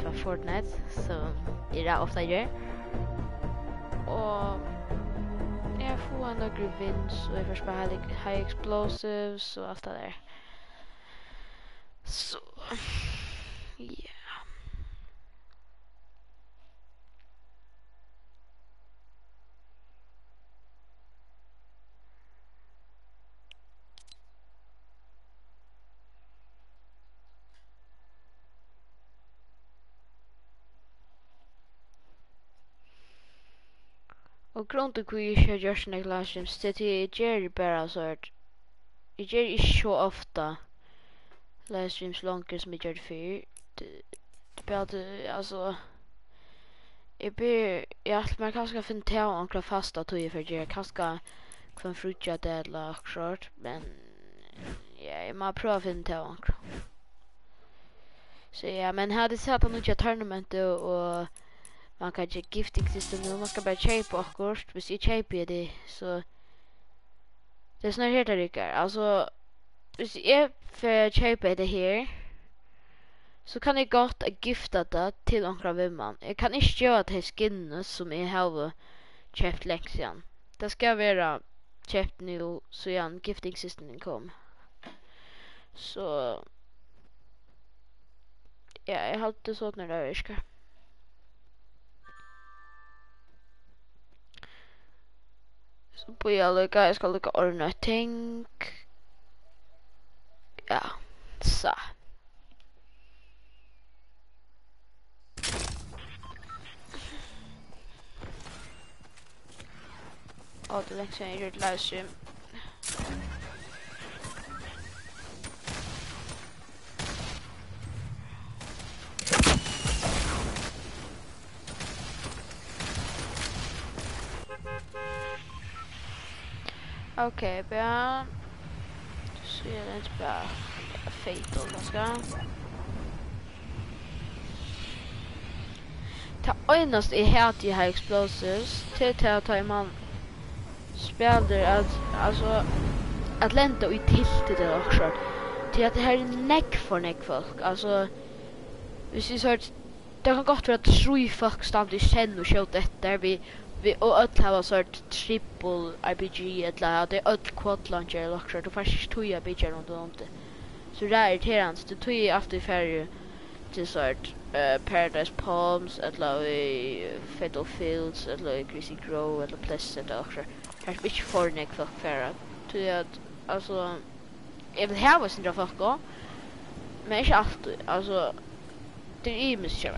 spela Fortnite som jag ofta gör. Och jag får några wins och jag får spela high explosives och allt det där. Så ja. Och grunden till att jag gör såna livestreams det är att jag gör bara så att jag gör inte så ofta livestreams långt som jag gör förr. Det bara alltså man kanske finna till några fasta tøyer för det kanske kan frutja det eller short men ja, jag må pröva finna till några. Så ja, men hade sett att något tournament och man kan inte gifting system nu, man ska bara köpa akkurat, hvis jag köper det så det är snarare helt rycker. Alltså, hvis jag får köpa det här så kan jag gott gifta det till några vimman. Jag kan inte göra det skinnet som jag har köpt längst. Det ska vara köpt nu så igen gifting systemen kom. Så ja, jag har det så när det är så på jag ska lucka ordna ting. Ja, så. Och det längst jag gjort livestream. Okej, bara så är det inte bara fatal ganska. Ta einast I hade ju high explosives till att ta man spelar alltså Atlanta och I tiltet det också. Till att det här är neck för folk. Alltså hvis vi så det kan gott vara att tre folk stannar I sen och skjuta efter vi och öll har sort triple RPG eller det öll quad launcher eller också då fast toja bitcher runt om det. Så det är irriterande det tog ju alltid färre till sort Paradise Palms eller Fatal Fields eller Greasy Grove eller Pleasant också. Här är inte för neck folk färre. Till att alltså jag vill ha sin folk gå. Men inte alltid. Alltså det är mycket.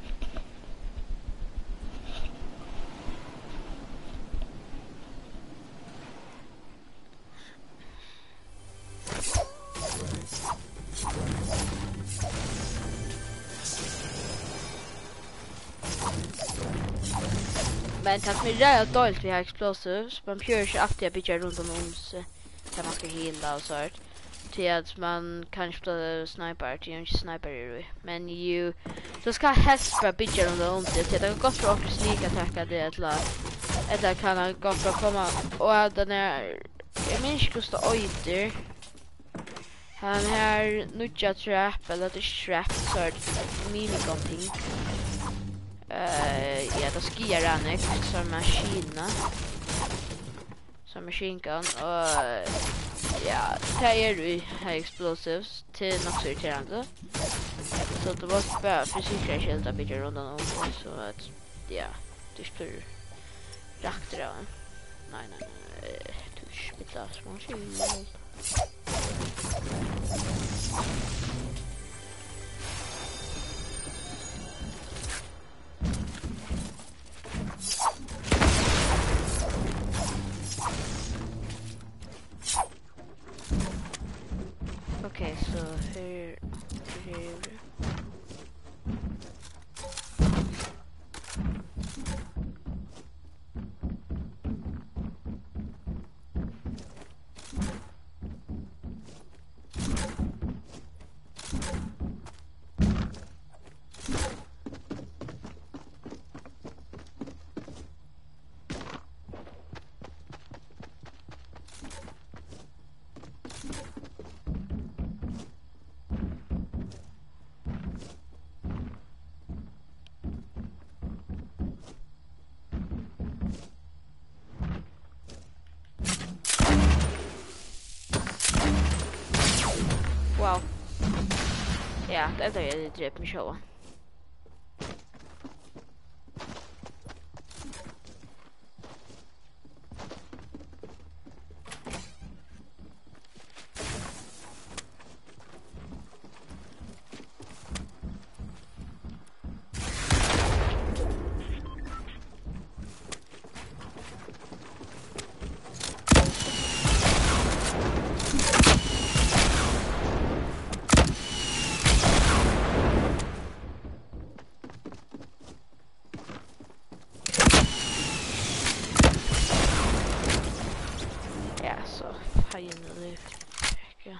Men tack med det är dåligt vi har explosives. Man pjör inte alltid att bygga runt om sig. Där man ska hila och sånt. Till att man kan spela sniper. Det är inte sniper i det. Men ju så ska helst bara bygga runt om sig. Det kan gott för att sneak attacka det. Eller kan han gott för att komma. Och den är... Jag minns inte just det öjder. Han har nudja trap. Eller det är trap. Så är det minigun-ting. Ja, då skiar han som maskina. Som machine gun. Och ja, det är ju high explosives till något så irriterande. Så det var bara fysikra skilda bitar runt om så att ja, det står rakt där. Nej. Tusch, bitta små skil. Okej, så hur Wow. Ja, det är det drept mig själva. Ja, så finally. Ja.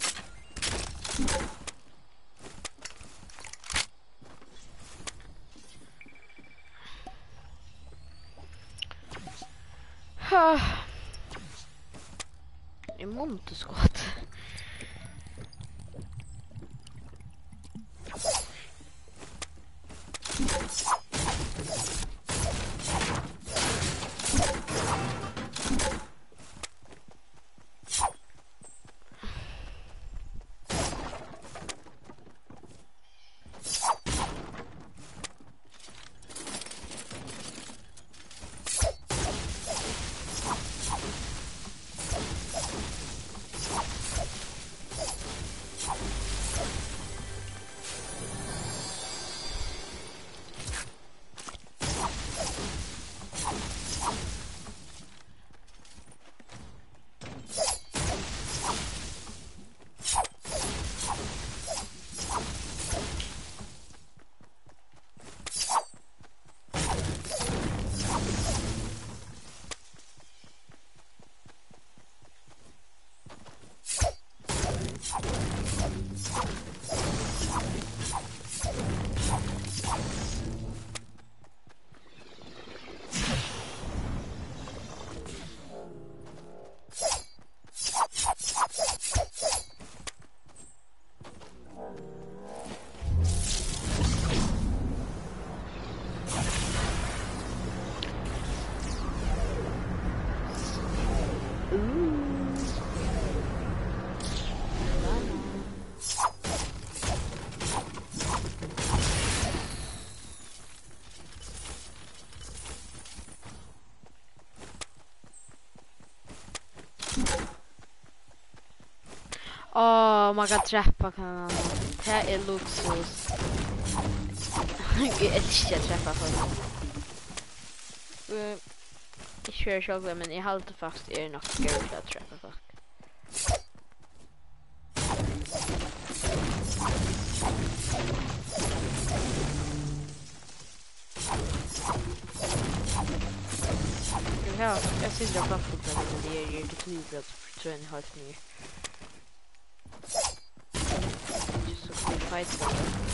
I monteskott. Oh, man kan träffa kanan. Det här är luxus. Jag älskar att träffa folk. Jag kör choklad, men jag håller fast är nog gött att träffa folk. Ja, jag syns jag fast på det. Det är ju lite livrädd för tror jag har nu. Så kan vi fight.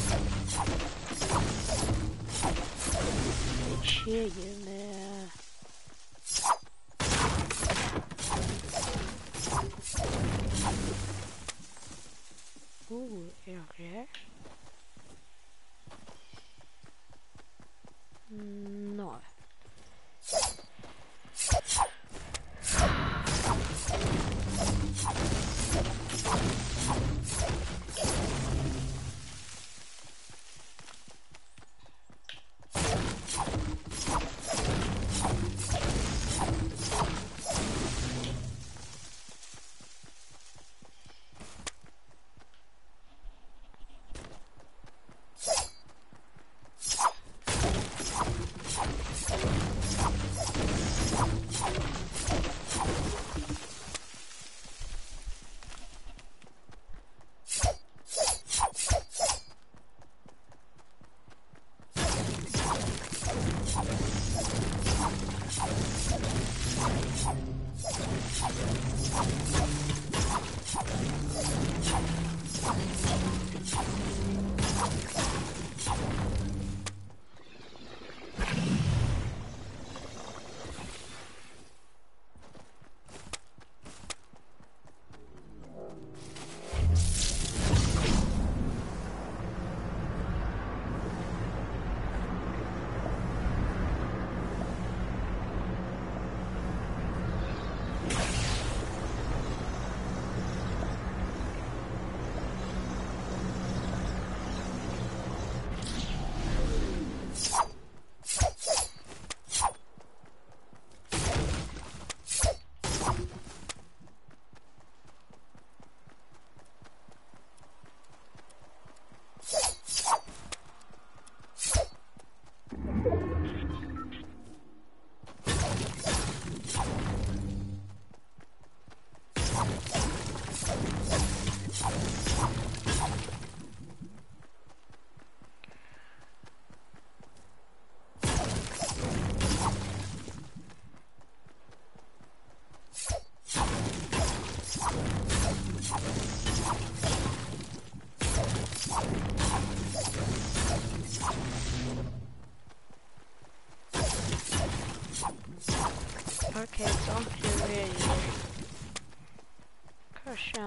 Tjejer med. Är jag här? No.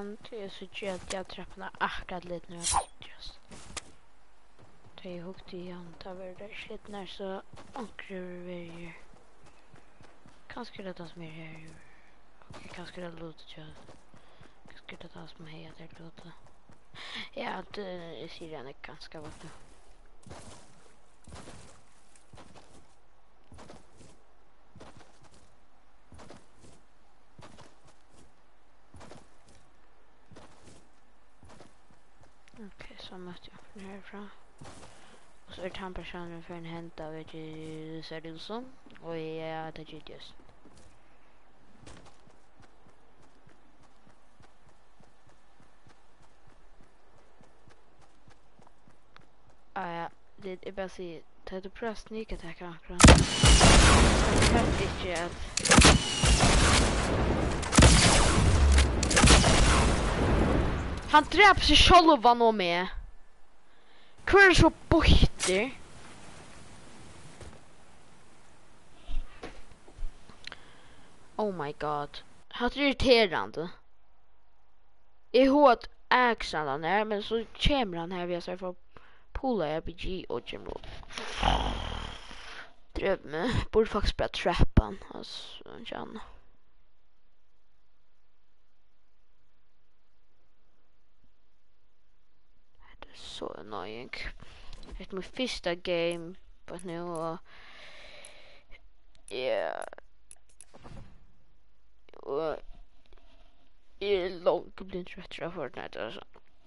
men det är så att jag träffade akkurat lite nu just. Det är högt igen, det var det shit när så ankrar vi kanske det tas mer här. Okej, kanske det låter ju. Kanske det tas med här det låter. Ja, det ser jag ganska vad nu. Okej, så måste jag öppna härifrån. Och så är tamppersonen för en hämta av ett ser det ut som. Och ja, det är just. Ja, det är bara att säga. Tar du pröva sneak attack akkurat? Jag vet inte att... Han dräper sig själv och med. Hur är så bojter? Oh my god. Han är irriterande. Jag har ett action han här, men så kommer han här via sig för Pola RPG och Jimro. Drömme. Borde faktiskt börja trappa han. Alltså, känna. Det är så annoying. Det är min första game. But nu och... Yeah. Och... Jag är långt och blir trött av Fortnite alltså.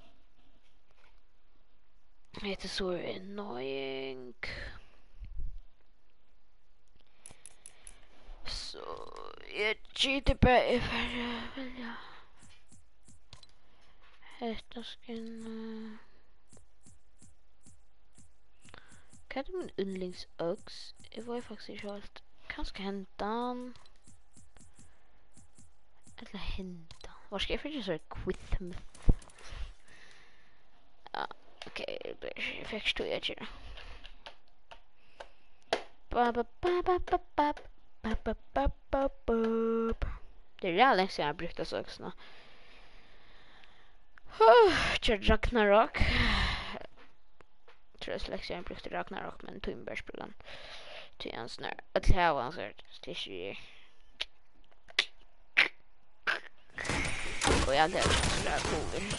Det är så annoying. Så jag cheatar bara ifall jag vill. Detta skin. Kan du min yndlingsöx? Det var ju faktiskt inte helt. Kanske hämta han. Eller hämta. Var ska jag försöka så quit? Ja, okej. Jag förstår jag inte. Det är redan länge sedan jag brukade söksna. Kör Ragnarok. Jag tror det är länge sedan jag brukade Ragnarok, men Tumbergsprullan. Till en sån här. Ett hävansvärt. Det och jag lär mig sådär cool.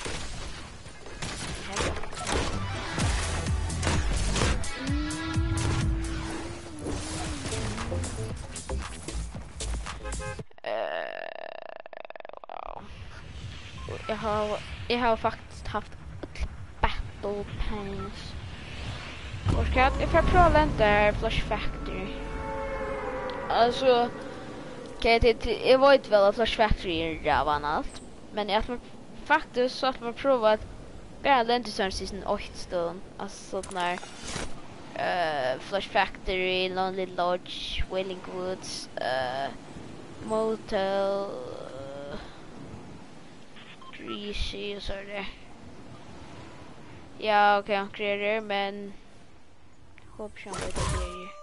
Wow. Jag har faktiskt haft battle pains. Och jag får prova inte Flash Factory. Alltså jag vet väl att Flash Factory är ravan allt. Men att man faktiskt så att man provat bara Lentisarn season 8 stund. Alltså sån här Flash Factory, Lonely Lodge, Wailing Woods, Motel, Greasy och så där. Ja, okej, han kreerar men hoppas han vet att det är.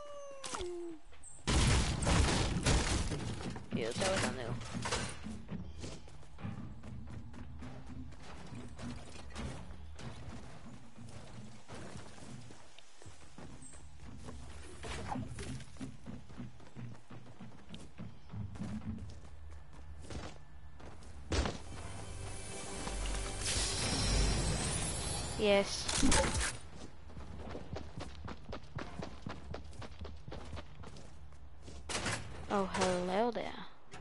Jo, det var det nu. Yes. Oh, hello there.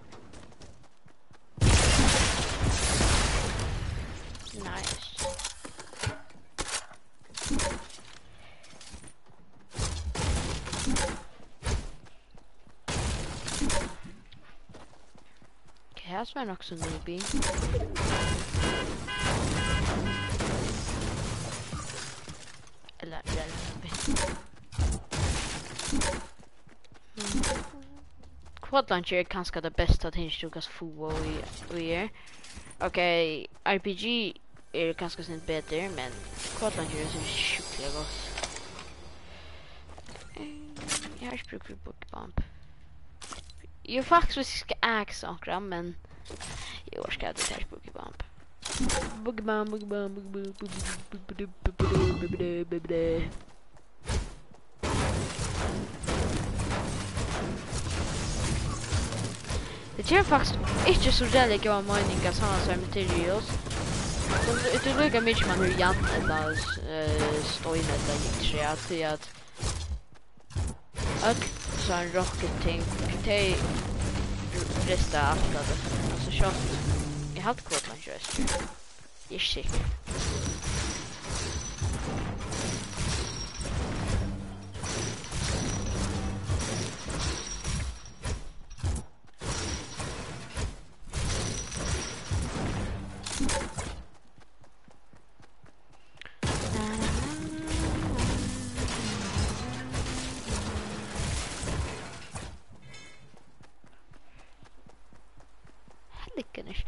Nice. Okay, här som är också newbie. Eller Quad Launcher är kanske det bästa att hinstugas få i er. Okej, RPG är ganska snitt bättre, men Quad Launcher är så sjukliga gott. Jag har sprukat för Boogbomb. Jag faktiskt ska äga saker, men jag ska inte ta Boogbomb. Boogeyman, boogeyman, boogeyman. Det är faktiskt inte så jävla bra mining av sådana som materials. Det är lika mycket man hur janten där står inne där gick sig att sån rocket thing det resta allt det. Alltså så jag hade kvar man just. Yes. Lyckas.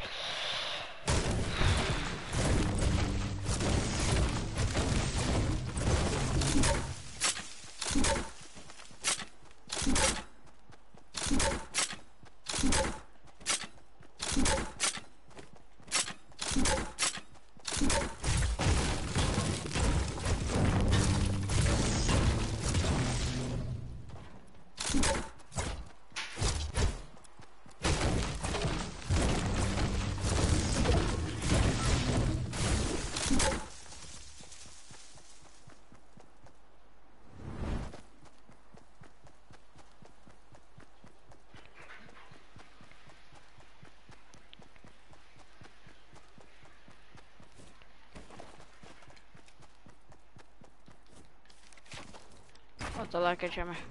What like a jammer.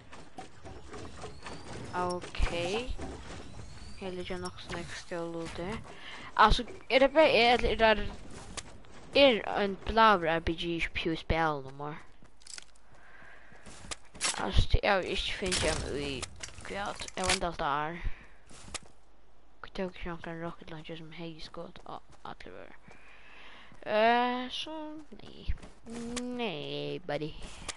Okay. Hele jag nog next lite. Alltså är det bara är en blå RPG pure spel no more. Alltså jag finns jag i kvart. Jag vet inte där. Jag kan rocket launcher som hej skott. Ja, att så nej. Nej, buddy.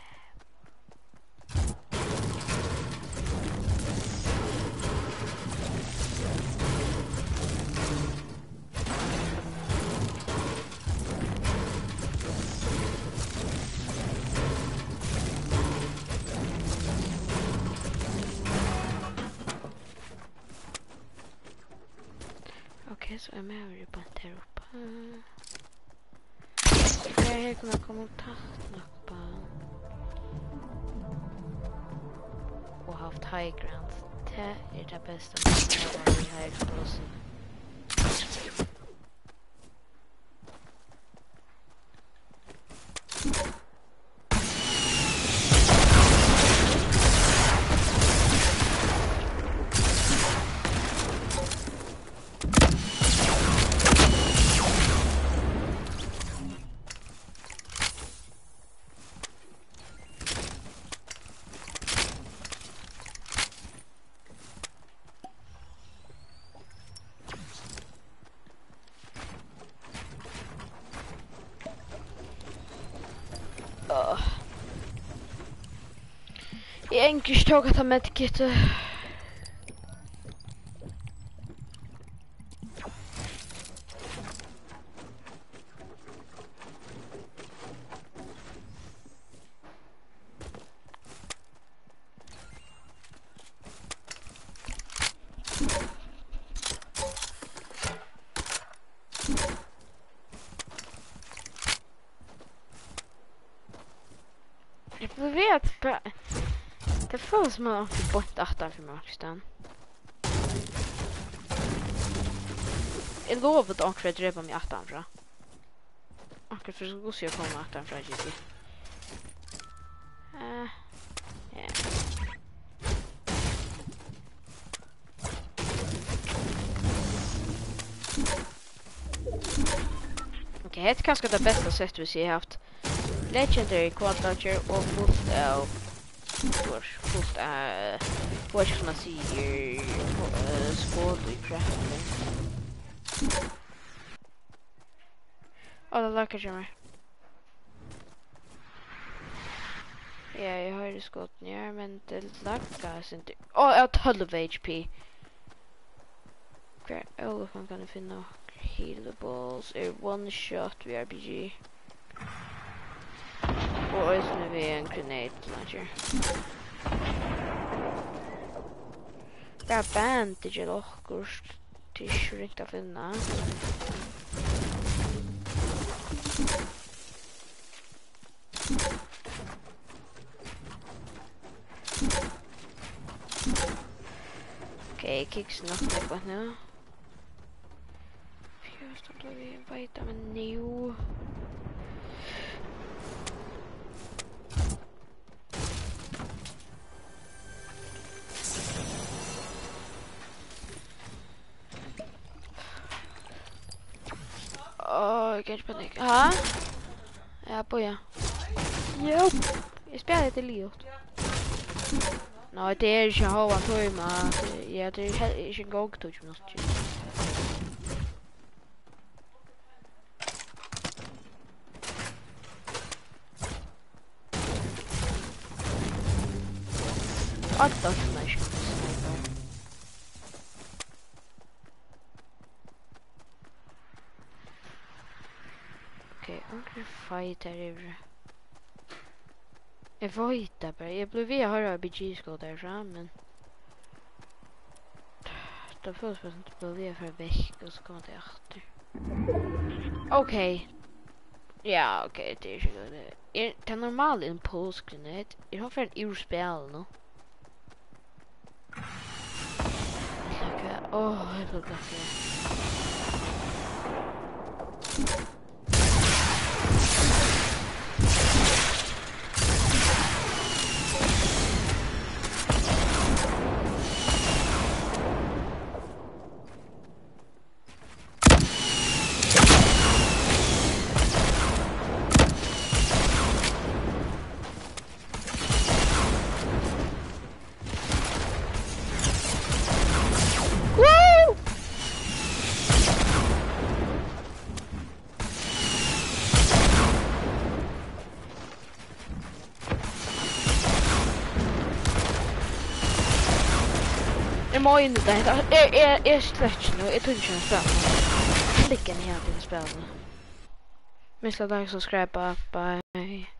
Okej, så är jag med på här uppe. Okej, kommer jag komma och ta knappa. Och haft high ground. Det är det bästa med att ha high explosive. Jag enkelt tog att ta medkit. Jag vet bara. Det får som att få bort 8 för markstan. Jag lovar att åka för att drepa mig 8 fra. Åka för att gå så jag kommer 8 fra GT. Okej, det är kanske det bästa sättet vi har haft. Legendary quad launcher och fullt av vad ska man säga skåd i crafting. Alla lackar jag mig. Ja, jag har ju skåd ner men det lackas inte. Jag har 12 HP. Okej, man kan finna. Healables one shot with RPG. Or is maybe a grenade launcher. Bara bandage eller kurs till riktigt finna. Okej, kicks något på nu. Först då vi vitamin nu. Jag kan inte panik. Ja. Ja, boja. Jo. Jag spelar lite liot. Nej, det är inte hova töjma. Ja, det är inte en gång touch något. Åtta smash. Okej, okay, fight här över. Jag får hitta bara. Jag blev via höra RPG-skåd där fram, men då först var det inte blev via för väck och så kom det efter. Okej. Ja, okej, det är så gott. Det är normal impulsgrenade. Jag har för en urspel nu. Åh, jag får gott. Jag må in där. Jag stretch nu. Jag tror inte jag spelar. Klicka ner till spelarna. Missa like, subscribe, bye.